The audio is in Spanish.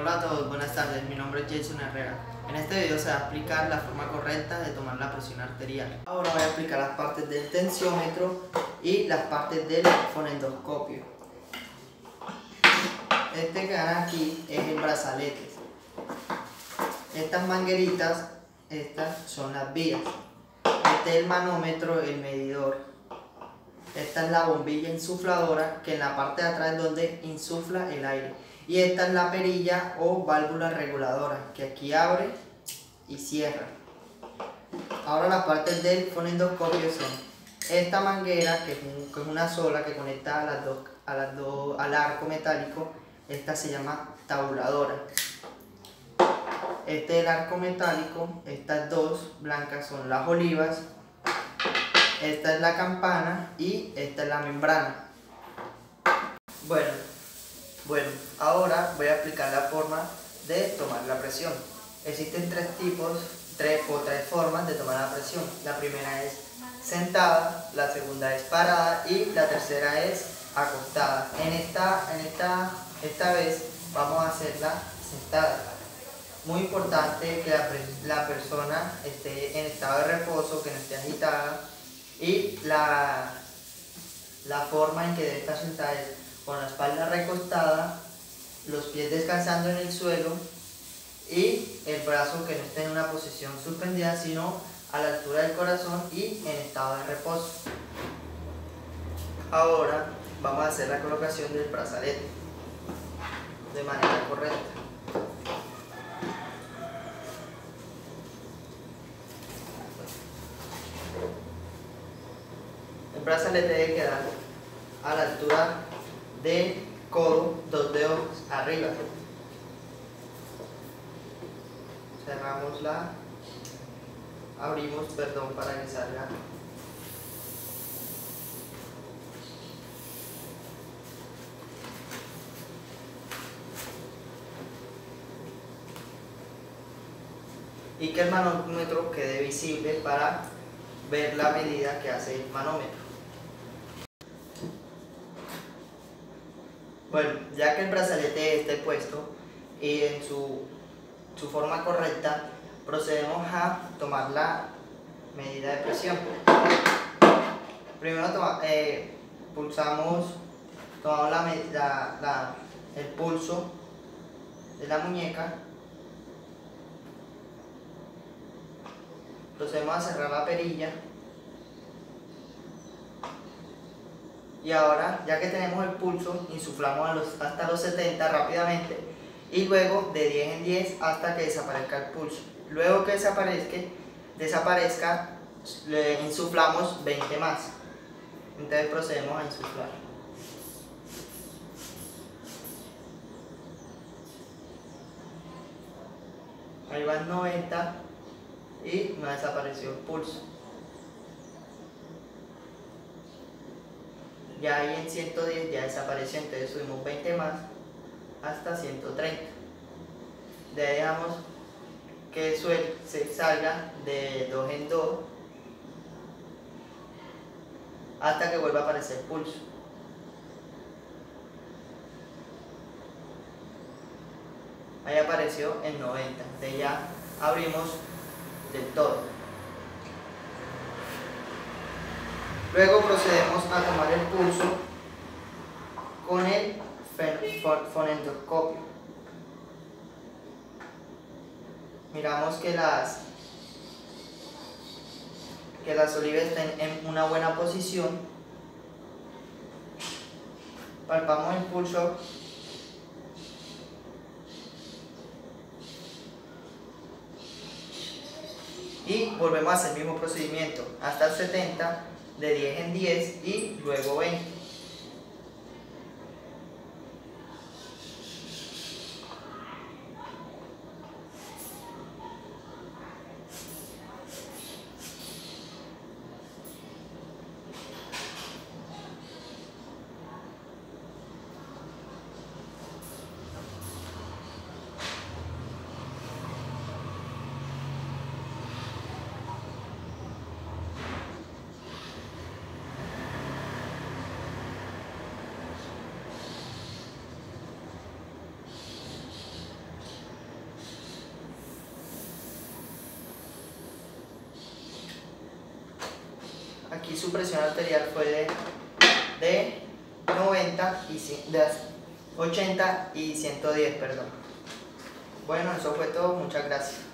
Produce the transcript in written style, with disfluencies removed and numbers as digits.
Hola a todos, buenas tardes, mi nombre es Jason Herrera. En este video se va a explicar la forma correcta de tomar la presión arterial. Ahora voy a explicar las partes del tensiómetro y las partes del fonendoscopio. Este que ven aquí es el brazalete. Estas mangueritas, estas son las vías. Este es el manómetro, el medidor. Esta es la bombilla insufladora, que en la parte de atrás es donde insufla el aire. Y esta es la perilla o válvula reguladora, que aquí abre y cierra. Ahora las partes del fonendoscopio son esta manguera, que es una sola, que conecta al arco metálico. Esta se llama tabuladora. Este es el arco metálico. Estas dos blancas son las olivas. Esta es la campana y esta es la membrana. Bueno, ahora voy a explicar la forma de tomar la presión. Existen tres formas de tomar la presión. La primera es sentada, la segunda es parada y la tercera es acostada. Esta vez vamos a hacerla sentada. Muy importante que la persona esté en estado de reposo, que no esté agitada, y la forma en que debe estar sentada es con la espalda recostada, los pies descansando en el suelo y el brazo que no esté en una posición suspendida, sino a la altura del corazón y en estado de reposo. Ahora vamos a hacer la colocación del brazalete de manera correcta. El brazalete debe quedar a la altura del codo, 2 dedos arriba. Abrimos para que salga. Y que el manómetro quede visible para ver la medida que hace el manómetro. Bueno, ya que el brazalete esté puesto y en su forma correcta, procedemos a tomar la medida de presión. Primero tomamos el pulso de la muñeca. Procedemos a cerrar la perilla. Y ahora, ya que tenemos el pulso, insuflamos hasta los 70 rápidamente y luego de 10 en 10 hasta que desaparezca el pulso. Luego que desaparezca, le insuflamos 20 más. Entonces procedemos a insuflar. Ahí van 90 y no desapareció el pulso. Ya ahí en 110 ya desapareció, entonces subimos 20 más hasta 130. De ahí dejamos que se salga de 2 en 2 hasta que vuelva a aparecer el pulso. Ahí apareció en 90, de ya abrimos del todo. Luego procedemos a tomar el pulso con el fonendoscopio. Miramos que las olivas estén en una buena posición. Palpamos el pulso. Y volvemos a hacer el mismo procedimiento hasta el 70, de 10 en 10 y luego 20. aquí su presión arterial fue de 80 y 110, perdón. Bueno, eso fue todo, muchas gracias.